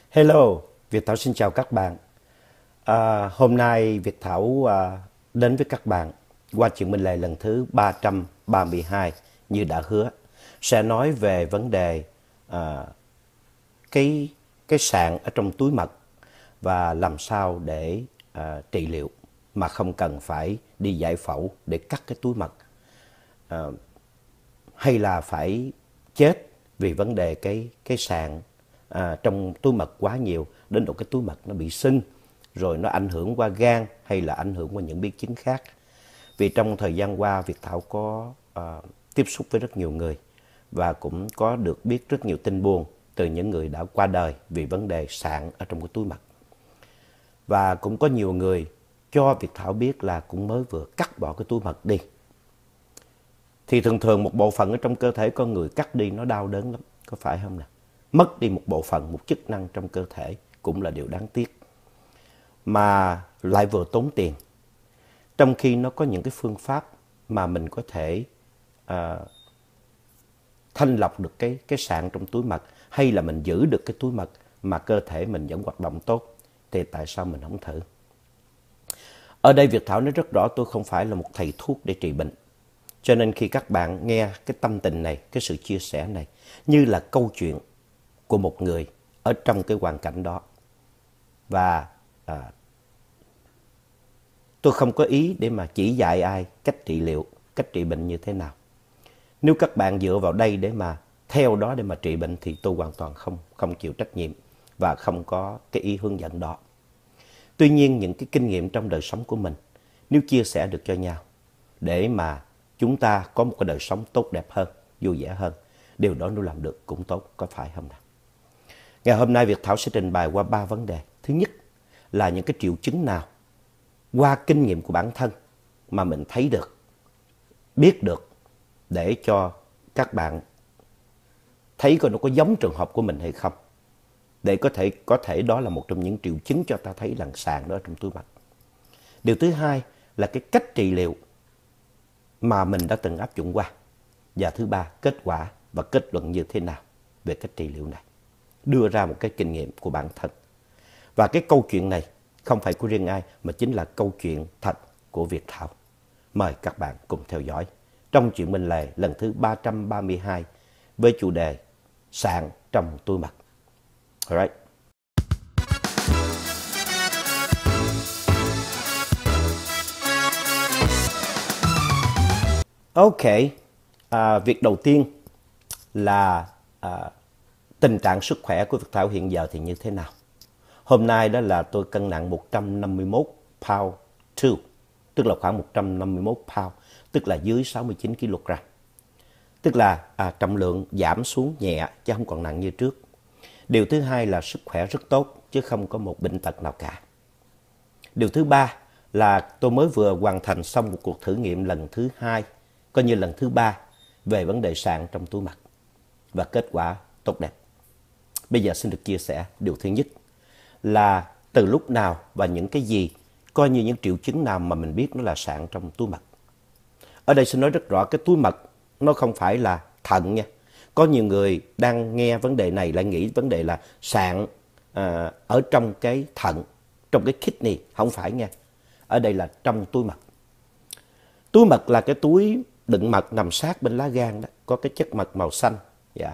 Hello, Việt Thảo xin chào các bạn. Hôm nay Việt Thảo đến với các bạn qua chuyện bên lề lần thứ 332 như đã hứa. Sẽ nói về vấn đề cái sạn ở trong túi mật và làm sao để trị liệu mà không cần phải đi giải phẫu để cắt cái túi mật. Hay là phải chết vì vấn đề cái sạn trong túi mật quá nhiều đến độ cái túi mật nó bị sưng rồi nó ảnh hưởng qua gan hay là ảnh hưởng qua những biến chứng khác. Vì trong thời gian qua Việt Thảo có tiếp xúc với rất nhiều người và cũng có được biết rất nhiều tin buồn từ những người đã qua đời vì vấn đề sạn ở trong cái túi mật. Và cũng có nhiều người cho Việt Thảo biết là cũng mới vừa cắt bỏ cái túi mật đi. Thì thường thường một bộ phận ở trong cơ thể con người cắt đi nó đau đớn lắm, có phải không nào? Mất đi một bộ phận, một chức năng trong cơ thể cũng là điều đáng tiếc. Mà lại vừa tốn tiền. Trong khi nó có những cái phương pháp mà mình có thể thanh lọc được cái sạn trong túi mật, hay là mình giữ được cái túi mật mà cơ thể mình vẫn hoạt động tốt, thì tại sao mình không thử? Ở đây Việt Thảo nói rất rõ, tôi không phải là một thầy thuốc để trị bệnh. Cho nên khi các bạn nghe cái tâm tình này, cái sự chia sẻ này như là câu chuyện của một người ở trong cái hoàn cảnh đó. Và tôi không có ý để mà chỉ dạy ai cách trị liệu, cách trị bệnh như thế nào. Nếu các bạn dựa vào đây để mà theo đó để mà trị bệnh thì tôi hoàn toàn không chịu trách nhiệm và không có cái ý hướng dẫn đó. Tuy nhiên những cái kinh nghiệm trong đời sống của mình nếu chia sẻ được cho nhau để mà chúng ta có một cái đời sống tốt đẹp hơn, vui vẻ hơn, điều đó nếu làm được cũng tốt, có phải không nào? Ngày hôm nay Việt Thảo sẽ trình bày qua 3 vấn đề. Thứ nhất là những cái triệu chứng nào qua kinh nghiệm của bản thân mà mình thấy được, biết được, để cho các bạn thấy coi nó có giống trường hợp của mình hay không. Để có thể đó là một trong những triệu chứng cho ta thấy là sạn đó trong túi mật. Điều thứ hai là cái cách trị liệu mà mình đã từng áp dụng qua. Và thứ ba, kết quả và kết luận như thế nào về cách trị liệu này. Đưa ra một cái kinh nghiệm của bản thân. Và cái câu chuyện này không phải của riêng ai mà chính là câu chuyện thật của Việt Thảo. Mời các bạn cùng theo dõi trong chuyện bên lề lần thứ 332 với chủ đề sạn trong túi mật. Alright. Ok, việc đầu tiên là tình trạng sức khỏe của Việt Thảo hiện giờ thì như thế nào? Hôm nay đó là tôi cân nặng 151 pound 2, tức là khoảng 151 pound, tức là dưới 69 kg. Tức là trọng lượng giảm xuống nhẹ chứ không còn nặng như trước. Điều thứ hai là sức khỏe rất tốt chứ không có một bệnh tật nào cả. Điều thứ ba là tôi mới vừa hoàn thành xong một cuộc thử nghiệm lần thứ hai, coi như lần thứ ba về vấn đề sạn trong túi mật và kết quả tốt đẹp. Bây giờ xin được chia sẻ điều thứ nhất là từ lúc nào và những cái gì, coi như những triệu chứng nào mà mình biết nó là sạn trong túi mật. Ở đây xin nói rất rõ, cái túi mật nó không phải là thận nha. Có nhiều người đang nghe vấn đề này lại nghĩ vấn đề là sạn ở trong cái thận, trong cái kidney, không phải nha. Ở đây là trong túi mật. Túi mật là cái túi đựng mật nằm sát bên lá gan đó, có cái chất mật màu xanh. Dạ.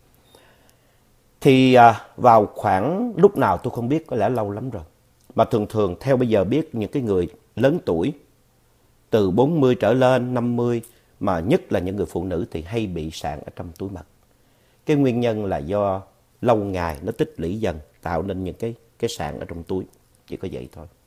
Thì vào khoảng lúc nào tôi không biết, có lẽ lâu lắm rồi. Mà thường theo bây giờ biết những cái người lớn tuổi, từ 40 trở lên, 50, mà nhất là những người phụ nữ thì hay bị sạn ở trong túi mật. Cái nguyên nhân là do lâu ngày nó tích lũy dần, tạo nên những cái sạn ở trong túi. Chỉ có vậy thôi.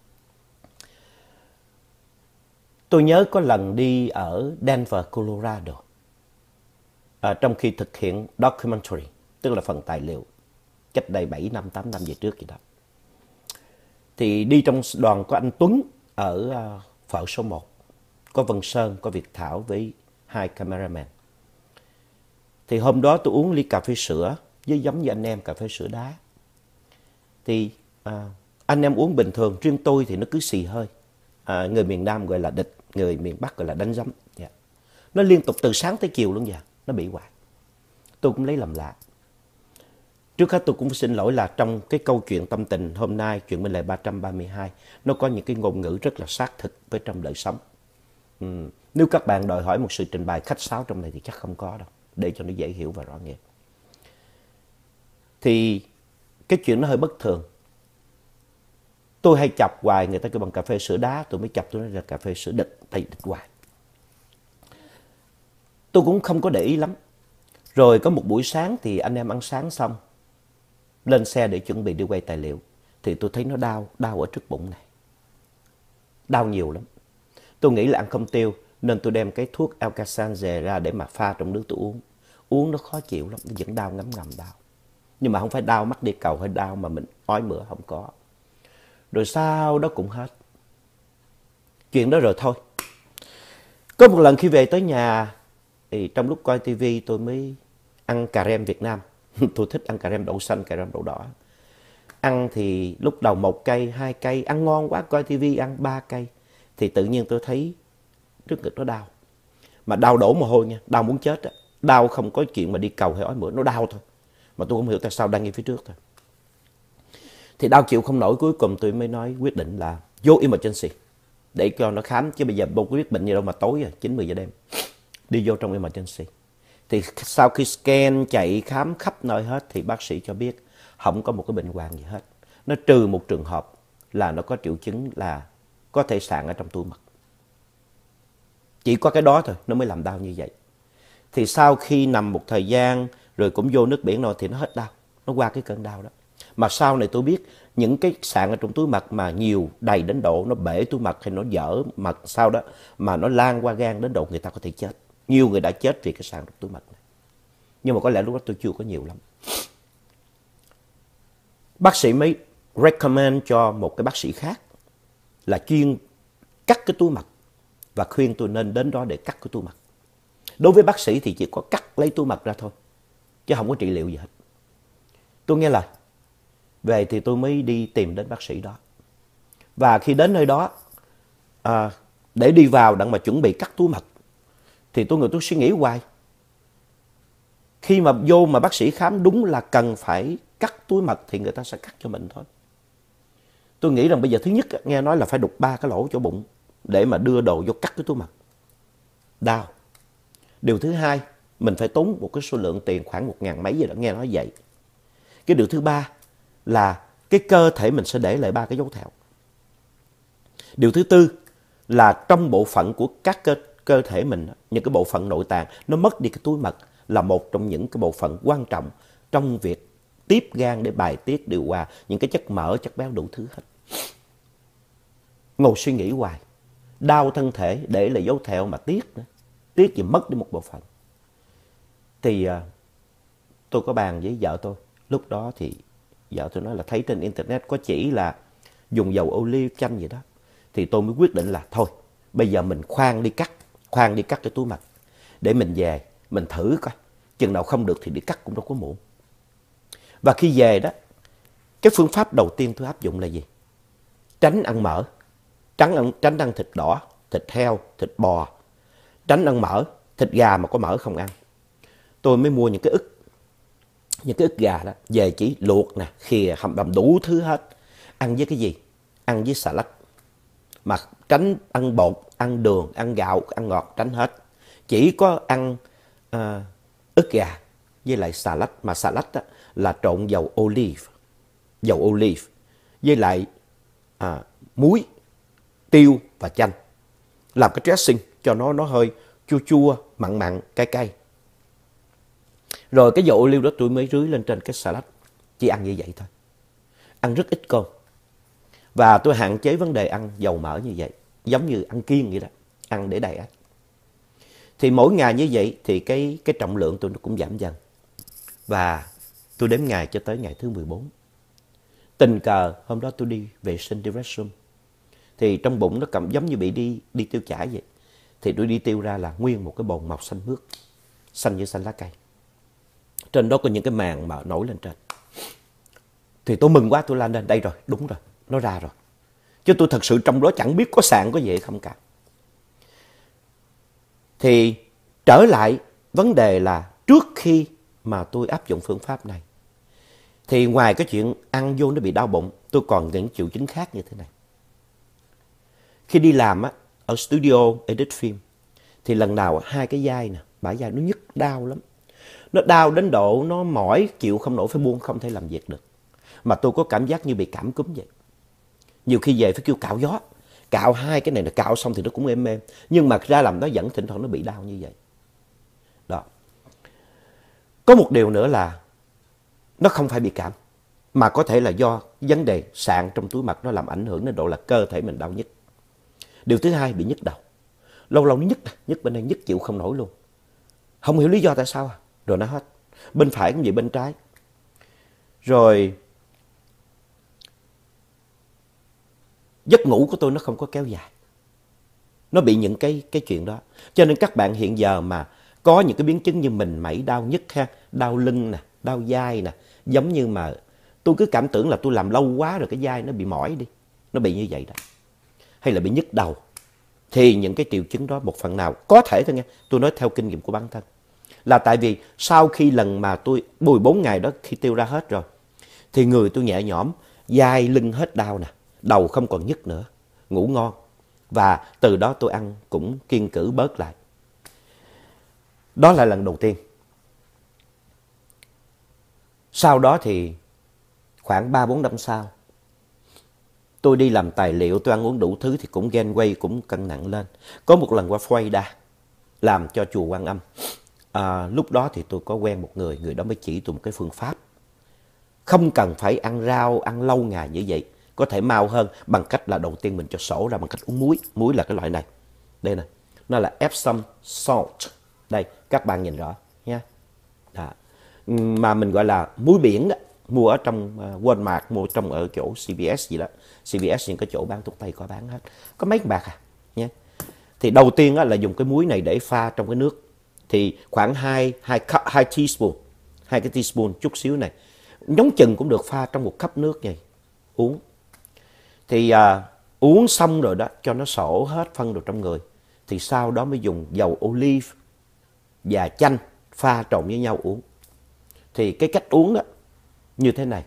Tôi nhớ có lần đi ở Denver, Colorado, trong khi thực hiện documentary, tức là phần tài liệu, cách đây 7 năm, 8 năm về trước vậy đó. Thì đi trong đoàn có anh Tuấn ở phở số 1, có Vân Sơn, có Việt Thảo với 2 cameraman. Thì hôm đó tôi uống ly cà phê sữa, với giống như anh em cà phê sữa đá. Thì anh em uống bình thường, riêng tôi thì nó cứ xì hơi. Người miền Nam gọi là địch, người miền Bắc gọi là đánh giấm. Yeah. Nó liên tục từ sáng tới chiều luôn vậy, nó bị hoài. Tôi cũng lấy làm lạ. Trước hết tôi cũng xin lỗi là trong cái câu chuyện tâm tình hôm nay, chuyện bên lề 332, nó có những cái ngôn ngữ rất là xác thực với trong đời sống. Nếu các bạn đòi hỏi một sự trình bày khách sáo trong này thì chắc không có đâu, để cho nó dễ hiểu và rõ nghĩa. Thì cái chuyện nó hơi bất thường. Tôi hay chọc hoài, người ta kêu bằng cà phê sữa đá, tôi mới chọc tôi nói là cà phê sữa địch, tại địch hoài. Tôi cũng không có để ý lắm. Rồi có một buổi sáng thì anh em ăn sáng xong, lên xe để chuẩn bị đi quay tài liệu, thì tôi thấy nó đau ở trước bụng này. Đau nhiều lắm. Tôi nghĩ là ăn không tiêu, nên tôi đem cái thuốc Alka-Seltzer ra để mà pha trong nước tôi uống. Uống nó khó chịu lắm, nó vẫn đau ngấm ngầm đau. Nhưng mà không phải đau mắt đi cầu hay đau mà mình ói mửa, không có. Rồi sau đó cũng hết. Chuyện đó rồi thôi. Có một lần khi về tới nhà, thì trong lúc coi tivi tôi mới ăn cà rem Việt Nam. Tôi thích ăn cà rem đậu xanh, cà rem đậu đỏ. Ăn thì lúc đầu 1 cây, 2 cây, ăn ngon quá, coi tivi ăn 3 cây. Thì tự nhiên tôi thấy trước ngực nó đau. Mà đau đổ mồ hôi nha, đau muốn chết á. Đau không có chuyện mà đi cầu hay ói mửa, nó đau thôi. Mà tôi không hiểu tại sao đang ngay phía trước thôi. Thì đau chịu không nổi, cuối cùng tôi mới quyết định là vô emergency để cho nó khám. Chứ bây giờ đâu có biết bệnh gì đâu mà tối rồi, 9-10 giờ đêm. Đi vô trong emergency. Thì sau khi scan chạy khám khắp nơi hết thì bác sĩ cho biết không có một cái bệnh hoạn gì hết. Nó trừ một trường hợp là nó có triệu chứng là có thể sạn ở trong túi mật. Chỉ có cái đó thôi nó mới làm đau như vậy. Thì sau khi nằm một thời gian rồi cũng vô nước biển rồi thì nó hết đau. Nó qua cái cơn đau đó. Mà sau này tôi biết những cái sạn ở trong túi mật mà nhiều đầy đến độ nó bể túi mật hay nó vỡ mật sau đó mà nó lan qua gan đến độ người ta có thể chết. Nhiều người đã chết vì cái sạn trong túi mật này. Nhưng mà có lẽ lúc đó tôi chưa có nhiều lắm. Bác sĩ mới recommend cho một cái bác sĩ khác là chuyên cắt cái túi mật và khuyên tôi nên đến đó để cắt cái túi mật. Đối với bác sĩ thì chỉ có cắt lấy túi mật ra thôi, chứ không có trị liệu gì hết. Tôi nghe lời. Về thì tôi mới đi tìm đến bác sĩ đó. Và khi đến nơi đó, để đi vào đặng mà chuẩn bị cắt túi mật, thì tôi suy nghĩ hoài. Khi mà vô mà bác sĩ khám đúng là cần phải cắt túi mật thì người ta sẽ cắt cho mình thôi. Tôi nghĩ rằng bây giờ thứ nhất nghe nói là phải đục 3 cái lỗ chỗ bụng để mà đưa đồ vô cắt cái túi mật. Đau. Điều thứ hai, mình phải tốn một cái số lượng tiền khoảng 1.000 mấy gì đó, nghe nói vậy. Cái điều thứ ba là cái cơ thể mình sẽ để lại 3 cái dấu thẹo. Điều thứ tư là trong bộ phận của các cơ thể mình, những cái bộ phận nội tạng, nó mất đi cái túi mật là một trong những cái bộ phận quan trọng trong việc tiếp gan để bài tiết điều hòa những cái chất mỡ, chất béo đủ thứ hết. Ngồi suy nghĩ hoài, đau thân thể để lại dấu thẹo mà tiếc nữa, tiếc gì mất đi một bộ phận. Thì tôi có bàn với vợ tôi, lúc đó thì vợ tôi nói là thấy trên internet có chỉ là dùng dầu ô liu chanh gì đó. Thì tôi mới quyết định là thôi, bây giờ mình khoan đi cắt cái túi mật để mình về, mình thử coi. Chừng nào không được thì đi cắt cũng đâu có muộn. Và khi về đó, cái phương pháp đầu tiên tôi áp dụng là gì? Tránh ăn mỡ, tránh ăn thịt đỏ, thịt heo, thịt bò, tránh ăn mỡ, thịt gà mà có mỡ không ăn. Tôi mới mua những cái ức gà đó, về chỉ luộc nè, khìa, hầm bầm đủ thứ hết. Ăn với cái gì? Ăn với xà lách. Mà tránh ăn bột, ăn đường, ăn gạo, ăn ngọt, tránh hết. Chỉ có ăn ức gà với lại xà lách. Mà xà lách là trộn dầu olive với lại muối, tiêu và chanh. Làm cái dressing cho nó hơi chua chua, mặn mặn, cay cay. Rồi cái dầu ô liu đó tôi mới rưới lên trên cái salad. Chỉ ăn như vậy thôi. Ăn rất ít cơm. Và tôi hạn chế vấn đề ăn dầu mỡ như vậy. Giống như ăn kiêng vậy đó. Ăn để đầy ách. Thì mỗi ngày như vậy thì cái trọng lượng tôi nó cũng giảm dần. Và tôi đếm ngày cho tới ngày thứ 14. Tình cờ hôm đó tôi đi vệ sinh đi restroom. Thì trong bụng nó cầm giống như bị đi tiêu chảy vậy. Thì tôi đi tiêu ra là nguyên một cái bồn màu xanh mướt. Xanh như xanh lá cây. Trên đó có những cái màng mà nổi lên trên. Thì tôi mừng quá, tôi la lên, đây rồi, đúng rồi, nó ra rồi. Chứ tôi thật sự trong đó chẳng biết có sạn có gì không cả. Thì trở lại vấn đề là trước khi mà tôi áp dụng phương pháp này Thì ngoài cái chuyện ăn vô nó bị đau bụng, tôi còn những triệu chứng khác như thế này. Khi đi làm á, ở studio edit phim, thì lần nào hai cái vai nè, bả vai nó nhức đau lắm. Nó đau đến độ nó mỏi, chịu không nổi, phải buông, không thể làm việc được. Mà tôi có cảm giác như bị cảm cúm vậy. Nhiều khi về phải kêu cạo gió. Cạo hai cái này là cạo xong thì nó cũng êm êm. Nhưng mà ra làm nó vẫn thỉnh thoảng nó bị đau như vậy. Đó. Có một điều nữa là nó không phải bị cảm, mà có thể là do vấn đề sạn trong túi mật nó làm ảnh hưởng đến độ là cơ thể mình đau nhức. Điều thứ hai, bị nhức đầu. Lâu lâu nó nhức bên đây, nhức chịu không nổi luôn. Không hiểu lý do tại sao, rồi nó hết. Bên phải cũng vậy, bên trái. Rồi giấc ngủ của tôi nó không có kéo dài. Nó bị những cái chuyện đó. Cho nên các bạn hiện giờ mà có những cái biến chứng như mình mẩy, đau nhức ha, đau lưng nè, đau vai nè, giống như mà tôi cứ cảm tưởng là tôi làm lâu quá rồi cái vai nó bị mỏi đi. Nó bị như vậy đó. Hay là bị nhức đầu. Thì những cái triệu chứng đó một phần nào có thể thôi nghe, tôi nói theo kinh nghiệm của bản thân. Là tại vì sau khi lần mà tôi 14 ngày đó khi tiêu ra hết rồi, thì người tôi nhẹ nhõm, vai lưng hết đau nè, đầu không còn nhức nữa, ngủ ngon. Và từ đó tôi ăn cũng kiêng cữ bớt lại. Đó là lần đầu tiên. Sau đó thì khoảng 3-4 năm sau, tôi đi làm tài liệu, tôi ăn uống đủ thứ thì cũng gain weight, cũng cân nặng lên. Có một lần qua Florida làm cho chùa Quan Âm. Lúc đó thì tôi có quen một người, người đó mới chỉ tôi một cái phương pháp. Không cần phải ăn rau, ăn lâu ngày như vậy. Có thể mau hơn bằng cách là đầu tiên mình cho sổ ra bằng cách uống muối. Muối là cái loại này. Đây nè, nó là Epsom salt. Đây, các bạn nhìn rõ nha. Đó. Mà mình gọi là muối biển đó. Mua ở trong Walmart, mua trong ở chỗ CVS gì đó. CVS những cái chỗ bán thuốc tây có bán hết. Có mấy bạc à nha. Thì đầu tiên là dùng cái muối này để pha trong cái nước. Thì khoảng 2 teaspoon, 2 cái teaspoon chút xíu này. Nhúng chừng cũng được, pha trong một cup nước vậy. Uống. Thì uống xong rồi đó, cho nó sổ hết phân đồ trong người. Thì sau đó mới dùng dầu olive và chanh pha trộn với nhau uống. Thì cái cách uống đó như thế này.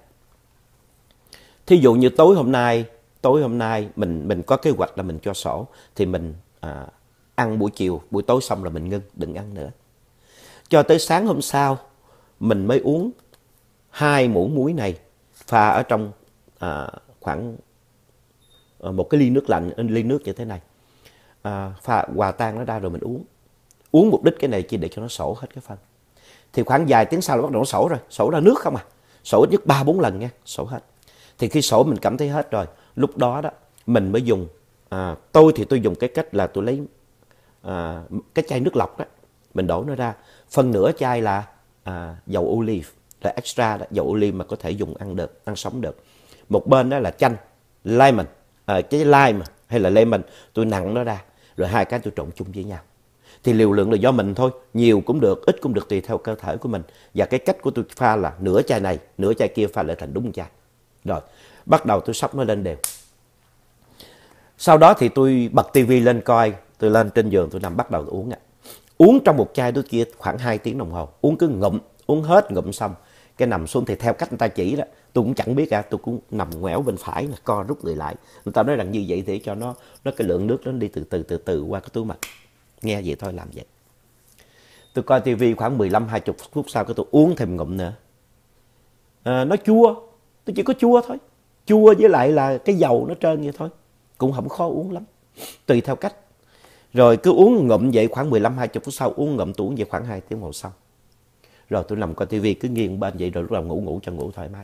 Thí dụ như tối hôm nay mình có kế hoạch là mình cho sổ, thì mình ăn buổi chiều, buổi tối xong là mình ngưng, đừng ăn nữa. Cho tới sáng hôm sau mình mới uống 2 muỗng muối này pha ở trong khoảng một cái ly nước lạnh, ly nước như thế này. Pha hòa tan nó ra rồi mình uống. Uống mục đích cái này chỉ để cho nó sổ hết cái phân. Thì khoảng vài tiếng sau là bắt đầu nó sổ rồi, sổ ra nước không à. Sổ ít nhất 3-4 lần nha, sổ hết. Thì khi sổ mình cảm thấy hết rồi, lúc đó đó mình mới dùng, tôi thì tôi dùng cái cách là tôi lấy cái chai nước lọc đó, mình đổ nó ra, phân nửa chai là dầu olive, là extra đó, dầu olive mà có thể dùng ăn được, ăn sống được. Một bên đó là chanh, lemon, cái lime hay là lemon, tôi nặn nó ra, rồi hai cái tôi trộn chung với nhau. Thì liều lượng là do mình thôi, nhiều cũng được, ít cũng được, tùy theo cơ thể của mình. Và cái cách của tôi pha là nửa chai này, nửa chai kia pha lại thành đúng chai. Rồi, bắt đầu tôi xóc nó lên đều. Sau đó thì tôi bật tivi lên coi, tôi lên trên giường tôi nằm bắt đầu tôi uống. Uống trong một chai đôi kia khoảng 2 tiếng đồng hồ, uống cứ ngụm, uống hết ngụm xong. Cái nằm xuống thì theo cách người ta chỉ đó, tôi cũng chẳng biết, tôi cũng nằm ngoẻo bên phải, co rút người lại. Người ta nói rằng như vậy để cho nó cái lượng nước nó đi từ từ qua cái túi mật. Nghe vậy thôi, làm vậy. Tôi coi tivi khoảng 15-20 phút sau cái tôi uống thêm ngụm nữa. Nó chua, tôi chỉ có chua thôi. Chua với lại là cái dầu nó trơn vậy thôi. Cũng không khó uống lắm. Tùy theo cách. Rồi cứ uống ngụm vậy khoảng 15-20 phút sau, uống ngụm tôi uống vậy khoảng 2 tiếng hồ sau. Rồi tôi nằm coi tivi cứ nghiêng bên vậy, rồi lúc nào ngủ cho ngủ thoải mái.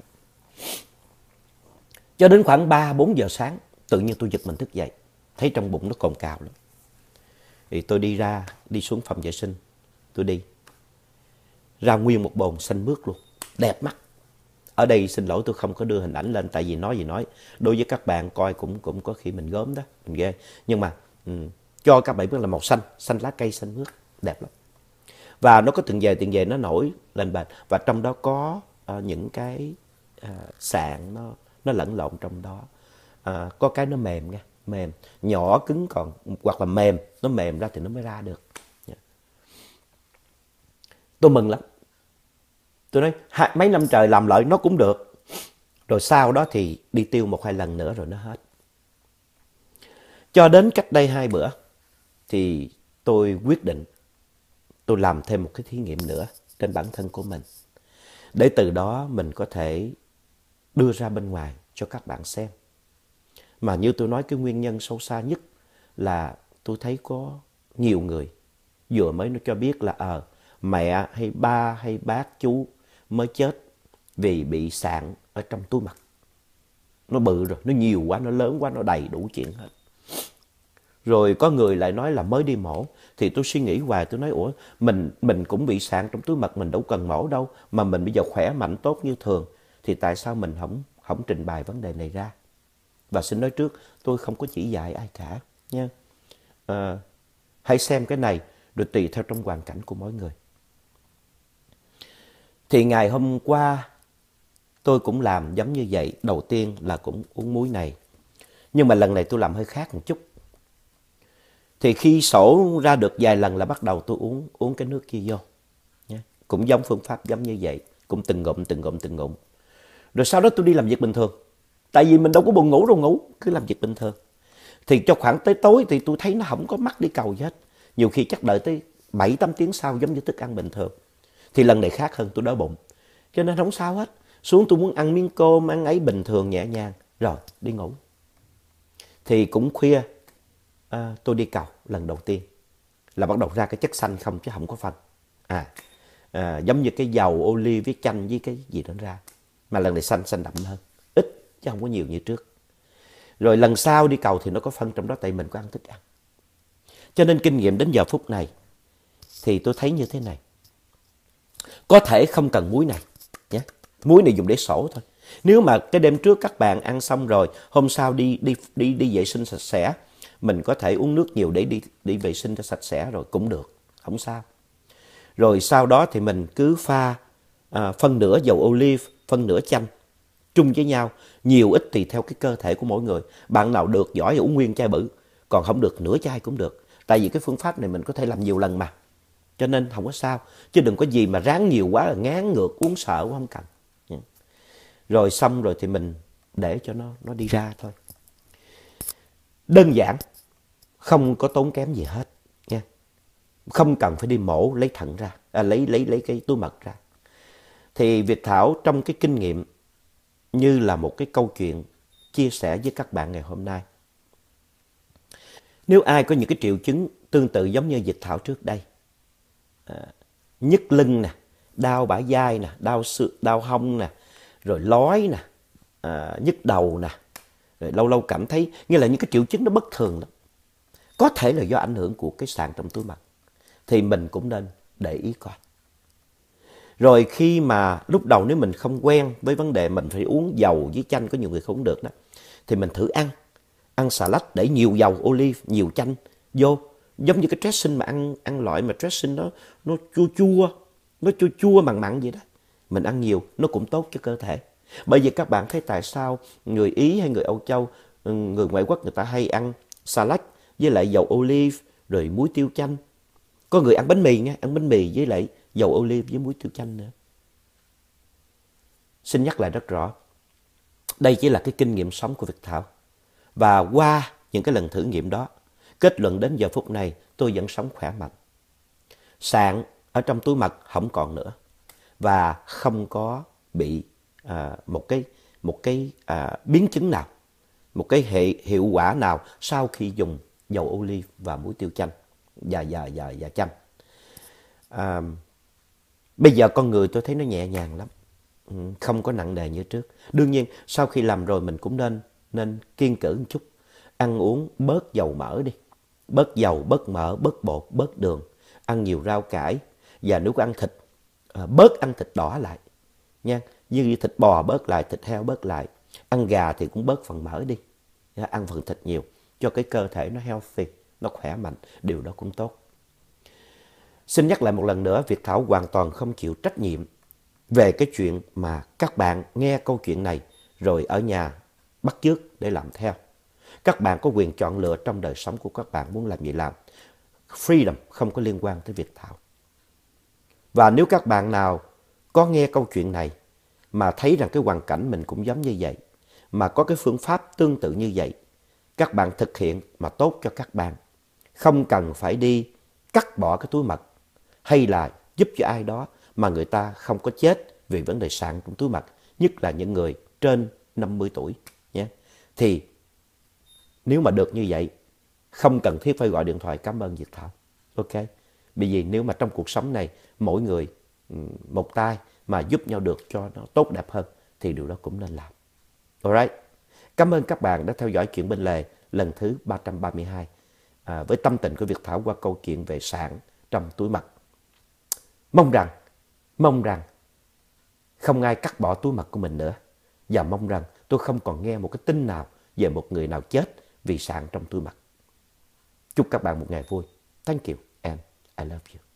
Cho đến khoảng 3-4 giờ sáng, tự nhiên tôi giật mình thức dậy. Thấy trong bụng nó cồn cào lắm. Thì tôi đi xuống phòng vệ sinh, tôi đi. Ra nguyên một bồn xanh mướt luôn, đẹp mắt. Ở đây xin lỗi tôi không có đưa hình ảnh lên, tại vì nói gì nói. Đối với các bạn coi cũng có khi mình gớm đó, mình ghê. Nhưng mà cho các bạn biết là màu xanh, xanh lá cây xanh mướt, đẹp lắm. Và nó có từng về nó nổi lên bền. Và trong đó có những cái sạn nó lẫn lộn trong đó. Có cái nó mềm nha, mềm, nhỏ cứng còn, hoặc là mềm, nó mềm ra thì nó mới ra được. Tôi mừng lắm. Tôi nói mấy năm trời làm lợi nó cũng được. Rồi sau đó thì đi tiêu 1-2 lần nữa rồi nó hết. Cho đến cách đây 2 bữa thì tôi quyết định tôi làm thêm một cái thí nghiệm nữa trên bản thân của mình. Để từ đó mình có thể đưa ra bên ngoài cho các bạn xem. Mà như tôi nói, cái nguyên nhân sâu xa nhất là tôi thấy có nhiều người vừa mới nó cho biết là mẹ hay ba hay bác chú mới chết vì bị sạn ở trong túi mật. Nó bự rồi, nó nhiều quá, nó lớn quá, nó đầy đủ chuyện hết. Rồi có người lại nói là mới đi mổ. Thì tôi suy nghĩ hoài, tôi nói ủa, mình cũng bị sạn trong túi mật, mình đâu cần mổ đâu, mà mình bây giờ khỏe mạnh tốt như thường, thì tại sao mình không trình bày vấn đề này ra? Và xin nói trước, tôi không có chỉ dạy ai cả nha. Hãy xem cái này rồi tùy theo trong hoàn cảnh của mỗi người. Thì ngày hôm qua tôi cũng làm giống như vậy. Đầu tiên là cũng uống muối này, nhưng mà lần này tôi làm hơi khác một chút. Thì khi sổ ra được vài lần là bắt đầu tôi uống cái nước kia vô nhé. Cũng giống phương pháp giống như vậy, cũng từng ngụm. Rồi sau đó tôi đi làm việc bình thường. Tại vì mình đâu có buồn ngủ đâu ngủ, cứ làm việc bình thường. Thì cho khoảng tới tối thì tôi thấy nó không có mắc đi cầu gì hết. Nhiều khi chắc đợi tới 7-8 tiếng sau giống như thức ăn bình thường. Thì lần này khác hơn, tôi đói bụng. Cho nên không sao hết. Xuống tôi muốn ăn miếng cơm, ăn ấy bình thường nhẹ nhàng. Rồi đi ngủ. Thì cũng khuya tôi đi cầu lần đầu tiên. Là bắt đầu ra cái chất xanh không chứ không có phân. Giống như cái dầu ô liu với chanh với cái gì đó ra. Mà lần này xanh đậm hơn. Ít chứ không có nhiều như trước. Rồi lần sau đi cầu thì nó có phân trong đó, tại mình có ăn thức ăn. Cho nên kinh nghiệm đến giờ phút này thì tôi thấy như thế này. Có thể không cần muối này nhé. Muối này dùng để sổ thôi. Nếu mà cái đêm trước các bạn ăn xong rồi, hôm sau đi vệ sinh sạch sẽ, mình có thể uống nước nhiều để đi vệ sinh cho sạch sẽ rồi cũng được, không sao. Rồi sau đó thì mình cứ pha phân nửa dầu ô liu, phân nửa chanh chung với nhau, nhiều ít tùy theo cái cơ thể của mỗi người. Bạn nào được giỏi thì uống nguyên chai bự, còn không được nửa chai cũng được. Tại vì cái phương pháp này mình có thể làm nhiều lần mà, cho nên không có sao. Chứ đừng có gì mà ráng nhiều quá là ngán ngược, uống sợ cũng không cần. Rồi xong rồi thì mình để cho nó đi ra thôi. Đơn giản, không có tốn kém gì hết nha. Không cần phải đi mổ lấy thận ra, lấy cái túi mật ra. Thì Việt Thảo trong cái kinh nghiệm như là một cái câu chuyện chia sẻ với các bạn ngày hôm nay. Nếu ai có những cái triệu chứng tương tự giống như Việt Thảo trước đây, nhức lưng nè, đau bả vai nè, đau hông nè, rồi lói nè, nhức đầu nè, rồi lâu lâu cảm thấy như là những cái triệu chứng nó bất thường lắm. Có thể là do ảnh hưởng của cái sạn trong túi mật, thì mình cũng nên để ý coi. Rồi khi mà lúc đầu nếu mình không quen với vấn đề mình phải uống dầu với chanh, có nhiều người không uống được đó, thì mình thử ăn xà lách để nhiều dầu ô liu, nhiều chanh vô. Giống như cái dressing mà ăn loại mà dressing nó chua mặn mặn vậy đó. Mình ăn nhiều nó cũng tốt cho cơ thể. Bởi vì các bạn thấy tại sao người Ý hay người Âu Châu, người ngoại quốc người ta hay ăn salad với lại dầu ô liu rồi muối tiêu chanh. Có người ăn bánh mì nha, ăn bánh mì với lại dầu ô liu với muối tiêu chanh nữa. Xin nhắc lại rất rõ, đây chỉ là cái kinh nghiệm sống của Việt Thảo. Và qua những cái lần thử nghiệm đó, kết luận đến giờ phút này tôi vẫn sống khỏe mạnh. Sạn ở trong túi mật không còn nữa. Và không có bị một cái biến chứng nào, một cái hiệu quả nào sau khi dùng dầu ô liu và muối tiêu chanh và chanh. Bây giờ con người tôi thấy nó nhẹ nhàng lắm, không có nặng nề như trước. Đương nhiên sau khi làm rồi mình cũng nên kiêng cữ một chút, ăn uống bớt dầu mỡ đi, bớt dầu, bớt mỡ, bớt bột, bớt đường, ăn nhiều rau cải. Và nếu có ăn thịt, bớt ăn thịt đỏ lại nha, như thịt bò bớt lại, thịt heo bớt lại. Ăn gà thì cũng bớt phần mỡ đi, ăn phần thịt nhiều cho cái cơ thể nó healthy, nó khỏe mạnh, điều đó cũng tốt. Xin nhắc lại một lần nữa, Việt Thảo hoàn toàn không chịu trách nhiệm về cái chuyện mà các bạn nghe câu chuyện này rồi ở nhà bắt chước để làm theo. Các bạn có quyền chọn lựa trong đời sống của các bạn, muốn làm gì làm. Freedom không có liên quan tới Việt Thảo. Và nếu các bạn nào có nghe câu chuyện này mà thấy rằng cái hoàn cảnh mình cũng giống như vậy, mà có cái phương pháp tương tự như vậy, các bạn thực hiện mà tốt cho các bạn. Không cần phải đi cắt bỏ cái túi mật hay là giúp cho ai đó mà người ta không có chết vì vấn đề sạn trong túi mật, nhất là những người trên 50 tuổi nhé. Thì nếu mà được như vậy, không cần thiết phải gọi điện thoại cảm ơn Việt Thảo. Ok? Bởi vì nếu mà trong cuộc sống này mỗi người một tay mà giúp nhau được cho nó tốt đẹp hơn thì điều đó cũng nên làm. Alright. Cảm ơn các bạn đã theo dõi chuyện bên lề lần thứ 332 với tâm tình của Việt Thảo qua câu chuyện về sạn trong túi mật. Mong rằng không ai cắt bỏ túi mật của mình nữa, và mong rằng tôi không còn nghe một cái tin nào về một người nào chết vì sạn trong túi mật. Chúc các bạn một ngày vui. Thank you and I love you.